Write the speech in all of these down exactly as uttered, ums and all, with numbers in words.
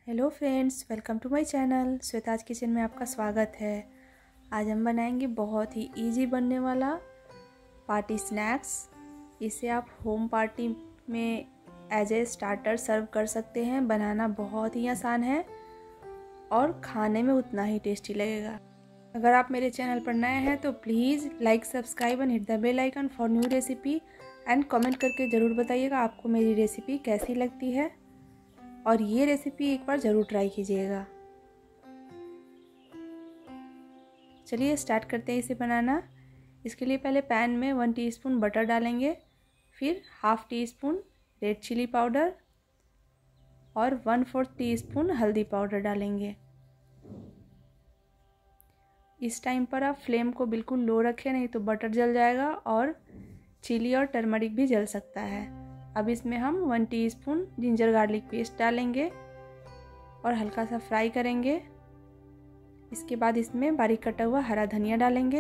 Hello friends, welcome to my channel Shweta's kitchen में आपका स्वागत है। आज हम बनाएंगे बहुत ही इजी बनने वाला पार्टी स्नैक्स। इसे आप होम पार्टी में एज ए स्टार्टर सर्व कर सकते हैं। बनाना बहुत ही आसान है और खाने में उतना ही टेस्टी लगेगा। अगर आप मेरे चैनल पर नए हैं तो please like, subscribe and hit the bell icon for new recipe and comment करके ज़रूर बताइएगा आपको मेरी रेसिपी कैसी लगती है और ये रेसिपी एक बार ज़रूर ट्राई कीजिएगा। चलिए स्टार्ट करते हैं इसे बनाना। इसके लिए पहले पैन में वन टीस्पून बटर डालेंगे, फिर half teaspoon red chilli powder और वन फोर्थ टी स्पून हल्दी पाउडर डालेंगे। इस टाइम पर आप फ्लेम को बिल्कुल लो रखें, नहीं तो बटर जल जाएगा और चिली और टर्मरिक भी जल सकता है। अब इसमें हम one teaspoon ginger garlic paste डालेंगे और हल्का सा फ्राई करेंगे। इसके बाद इसमें बारीक कटा हुआ हरा धनिया डालेंगे।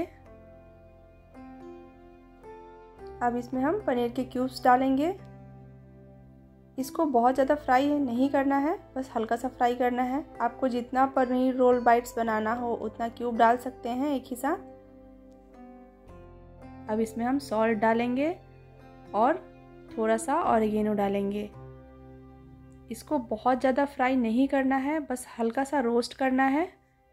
अब इसमें हम पनीर के क्यूब्स डालेंगे। इसको बहुत ज़्यादा फ्राई नहीं करना है, बस हल्का सा फ्राई करना है। आपको जितना पनीर रोल बाइट्स बनाना हो उतना क्यूब डाल सकते हैं एक ही साथ। अब इसमें हम सॉल्ट डालेंगे और थोड़ा सा ऑरिगेनो डालेंगे। इसको बहुत ज़्यादा फ्राई नहीं करना है, बस हल्का सा रोस्ट करना है।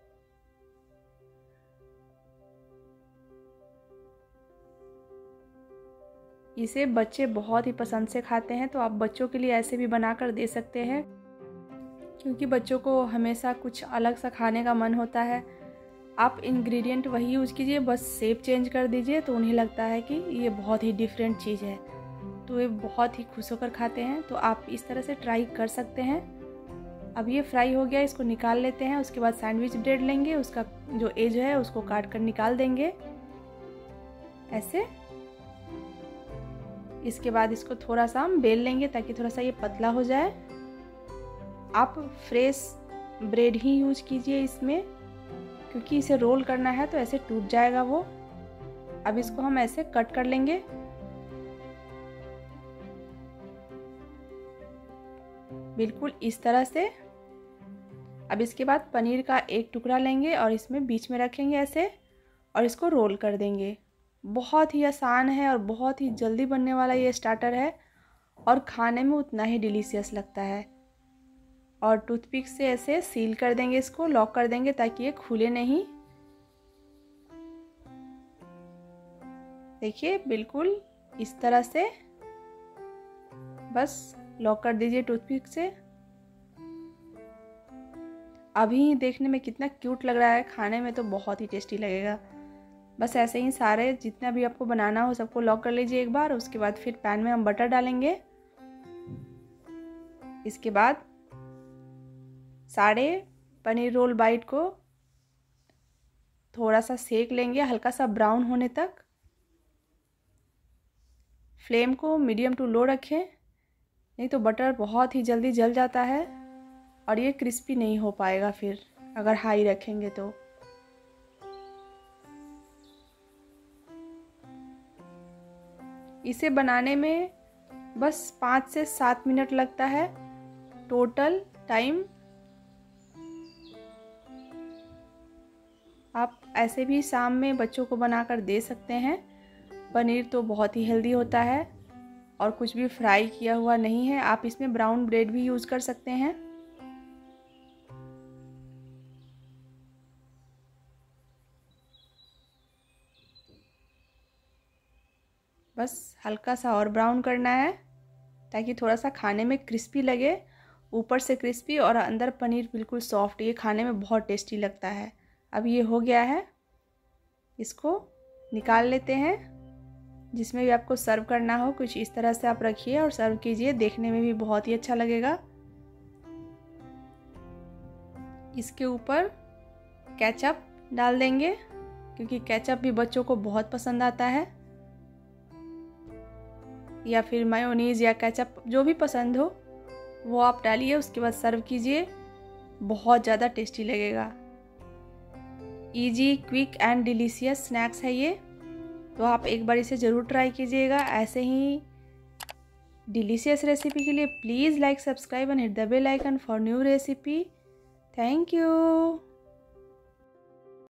इसे बच्चे बहुत ही पसंद से खाते हैं, तो आप बच्चों के लिए ऐसे भी बनाकर दे सकते हैं, क्योंकि बच्चों को हमेशा कुछ अलग सा खाने का मन होता है। आप इंग्रेडिएंट वही यूज़ कीजिए, बस शेप चेंज कर दीजिए तो उन्हें लगता है कि ये बहुत ही डिफरेंट चीज़ है, तो वे बहुत ही खुश होकर खाते हैं। तो आप इस तरह से ट्राई कर सकते हैं। अब ये फ्राई हो गया, इसको निकाल लेते हैं। उसके बाद सैंडविच ब्रेड लेंगे, उसका जो एज है उसको काट कर निकाल देंगे ऐसे। इसके बाद इसको थोड़ा सा हम बेल लेंगे ताकि थोड़ा सा ये पतला हो जाए। आप फ्रेश ब्रेड ही यूज कीजिए इसमें, क्योंकि इसे रोल करना है तो ऐसे टूट जाएगा वो। अब इसको हम ऐसे कट कर लेंगे। बिल्कुल इस तरह से। अब इसके बाद पनीर का एक टुकड़ा लेंगे और इसमें बीच में रखेंगे ऐसे और इसको रोल कर देंगे। बहुत ही आसान है और बहुत ही जल्दी बनने वाला ये स्टार्टर है और खाने में उतना ही डिलीशियस लगता है। और टूथपिक से ऐसे सील कर देंगे, इसको लॉक कर देंगे ताकि ये खुले नहीं। देखिए बिल्कुल इस तरह से बस लॉक कर दीजिए टूथपिक से। अभी देखने में कितना क्यूट लग रहा है, खाने में तो बहुत ही टेस्टी लगेगा। बस ऐसे ही सारे जितना भी आपको बनाना हो सबको लॉक कर लीजिए एक बार। उसके बाद फिर पैन में हम बटर डालेंगे। इसके बाद सारे पनीर रोल बाइट को थोड़ा सा सेक लेंगे, हल्का सा ब्राउन होने तक। फ्लेम को मीडियम टू लो रखें, नहीं तो बटर बहुत ही जल्दी जल जाता है और ये क्रिस्पी नहीं हो पाएगा फिर अगर हाई रखेंगे तो। इसे बनाने में बस पाँच से सात मिनट लगता है टोटल टाइम। आप ऐसे भी शाम में बच्चों को बनाकर दे सकते हैं। पनीर तो बहुत ही हेल्दी होता है और कुछ भी फ्राई किया हुआ नहीं है। आप इसमें ब्राउन ब्रेड भी यूज़ कर सकते हैं। बस हल्का सा और ब्राउन करना है ताकि थोड़ा सा खाने में क्रिस्पी लगे, ऊपर से क्रिस्पी और अंदर पनीर बिल्कुल सॉफ्ट। ये खाने में बहुत टेस्टी लगता है। अब ये हो गया है, इसको निकाल लेते हैं। जिसमें भी आपको सर्व करना हो कुछ इस तरह से आप रखिए और सर्व कीजिए, देखने में भी बहुत ही अच्छा लगेगा। इसके ऊपर केचप डाल देंगे, क्योंकि केचप भी बच्चों को बहुत पसंद आता है, या फिर मायोनीज या केचप जो भी पसंद हो वो आप डालिए। उसके बाद सर्व कीजिए, बहुत ज़्यादा टेस्टी लगेगा। Easy, quick and delicious snacks है ये, तो आप एक बार इसे ज़रूर ट्राई कीजिएगा। ऐसे ही डिलीशियस रेसिपी के लिए please like subscribe and hit the bell icon for new recipe. Thank you.